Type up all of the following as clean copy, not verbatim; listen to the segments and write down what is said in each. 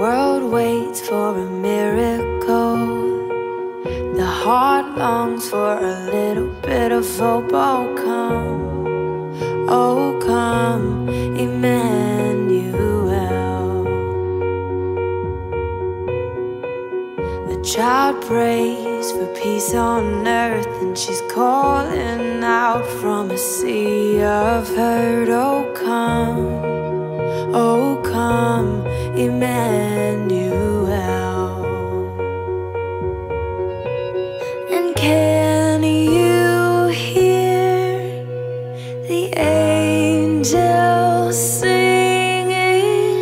world waits for a miracle. The heart longs for a little bit of hope. Oh come, Emmanuel. A child prays for peace on earth, and she's calling out from a sea of hurt. Oh come, Emmanuel. And can you hear the angels singing?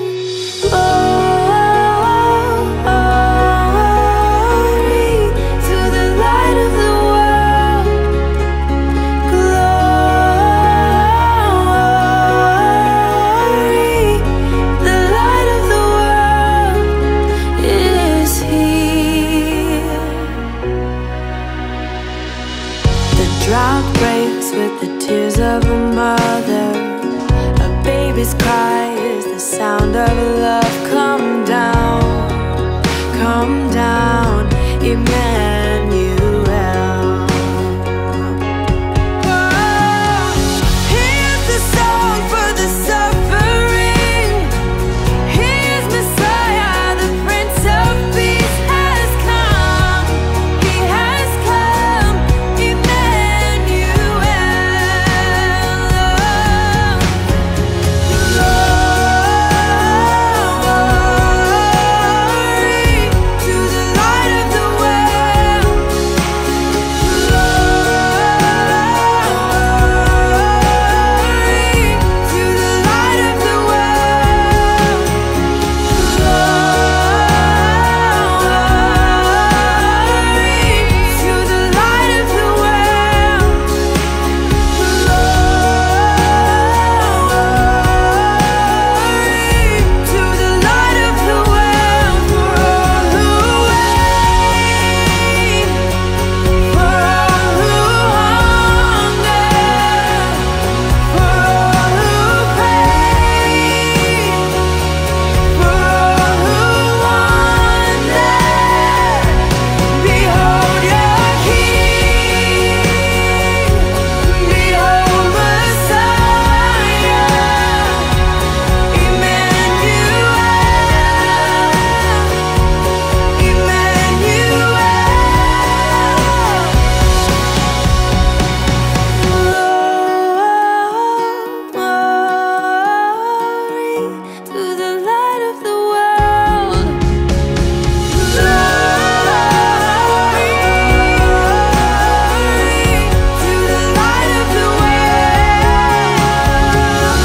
Glory to the light of the world. Glory, the light of the world is here. The drought breaks with the tears of a mother. A baby's cry is the sound of love. Come down, Emmanuel. Oh, here's the song for the suffering. Here's Messiah, the Prince of Peace has come. He has come, Emmanuel. Glory to the light of the world. Glory to the light of the world. Glory to the light of the world. Glory to the light of the world. For all who wait, for all who hunger, for all who pray, for all who wonder. Behold your King, behold Messiah, Glory to the light of the world. Glory to the light of the world.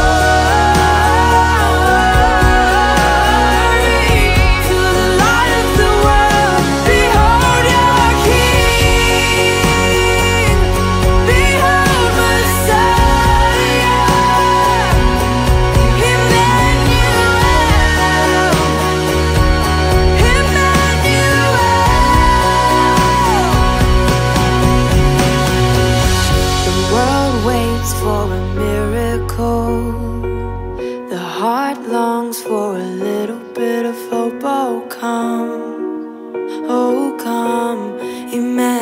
Glory to the light of the world. Behold your King, behold Messiah, Emmanuel. The world waits for a miracle. The heart longs for a little bit of hope. Oh come, Emmanuel.